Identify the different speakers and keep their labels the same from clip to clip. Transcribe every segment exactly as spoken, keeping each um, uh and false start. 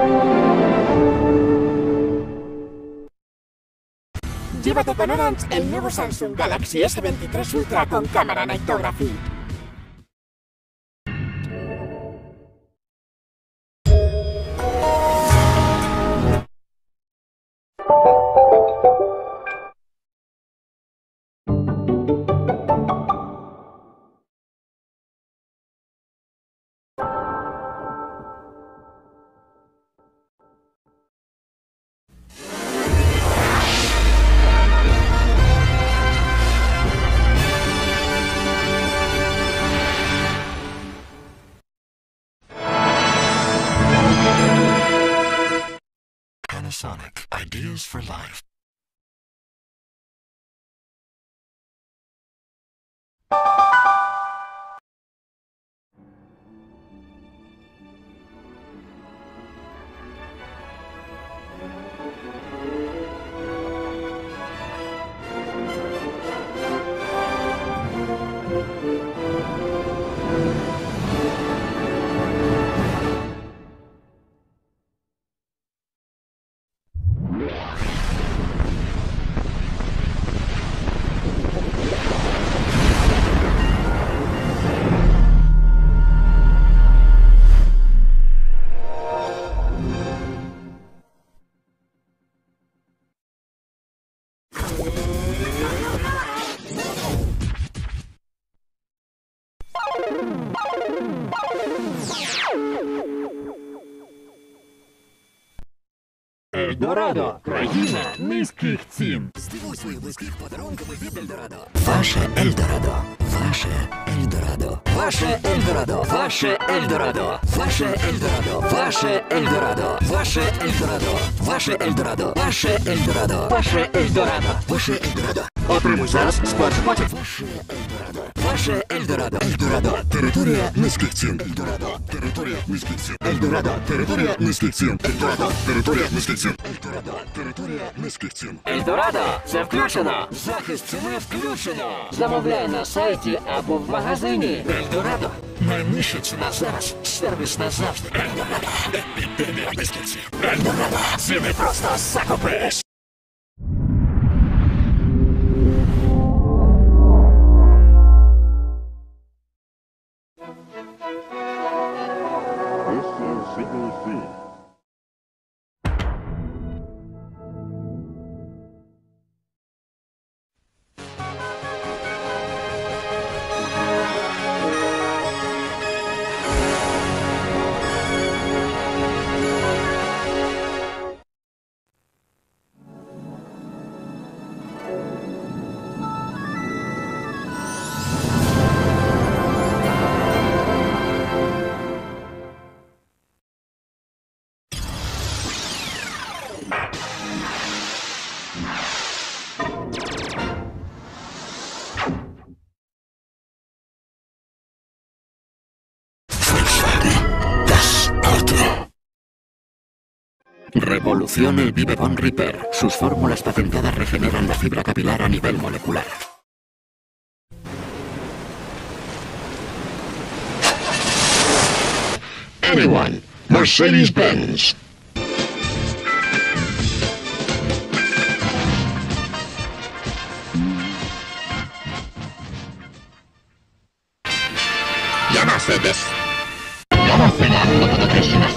Speaker 1: Llévate con Orange el nuevo Samsung Galaxy ese veintitrés Ultra con cámara Night Photography.
Speaker 2: Sonic Ideas for Life.
Speaker 3: Ельдорадо – країна низьких цін.
Speaker 4: Здивуй своїх близьких подарунками від Ельдорадо. Ваше Ельдорадо. Ваше Ельдорадо. Ваше Ельдорадо. Ваше Ельдорадо. Ваше Ельдорадо. Ваше Ельдорадо. Ваше Ельдорадо. Ваше Ельдорадо. Ваше Ельдорадо. Ваше Ельдорадо. Ваше Ельдорадо.
Speaker 3: Отримуй зараз, сплати потім.
Speaker 4: Ваше Ельдорадо. Ваше Ельдорадо. Ельдорадо. Територія низьких цін. Ельдорадо. Територія низьких цін. Ельдорадо. Територія низьких цін. Ельдорадо. Територія низьких цін. Ельдорадо. Територія низьких цін.
Speaker 3: Ельдорадо – це включено.
Speaker 4: Захист ціни включено.
Speaker 3: Замовляй на сайті або в магазині.
Speaker 2: Ельдорадо. Найнижча ціна зараз. Сервіс назавжди. Ельдорадо. Епідемія низьких цін. Ельдорадо. Ціни просто закупиш. Revoluciona el Vivebond Repair. Sus fórmulas patentadas regeneran la fibra capilar a nivel molecular. Anyone, Mercedes-Benz. Llámase des. Llámase la autodecisión.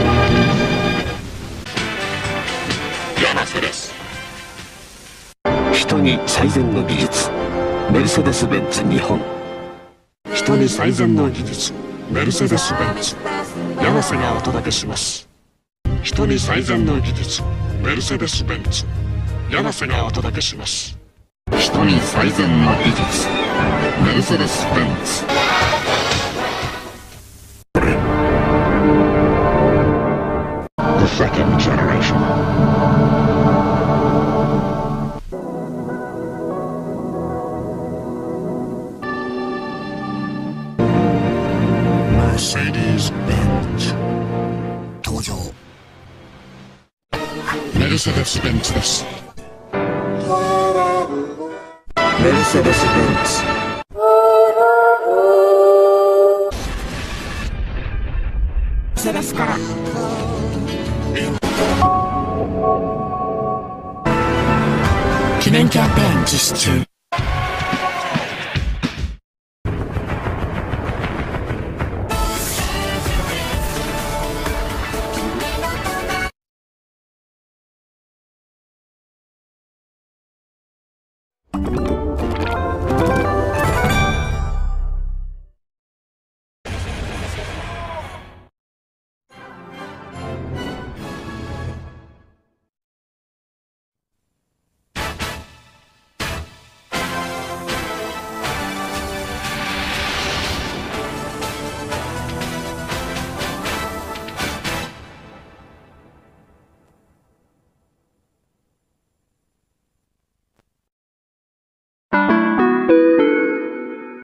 Speaker 2: 人に最善の技術メルセデス・ベンツ日本。人に最善の技術メルセデス・ベンツ山瀬がお届けします。人に最善の技術メルセデス・ベンツ山瀬がお届けします。人に最善の技術メルセデス・ベンツ。The second generation. Mercedes-Benz 登場。メルセデス・ベンツです。メルセデス・ベンツ。メルセデスから
Speaker 1: キャンペーン実施中。